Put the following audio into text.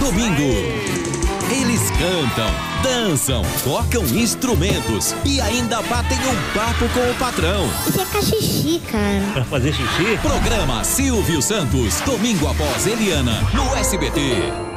domingo. Eles cantam, dançam, tocam instrumentos e ainda batem um papo com o patrão. Isso é xixi, cara. Pra fazer xixi? Programa Silvio Santos, domingo após Eliana, no SBT.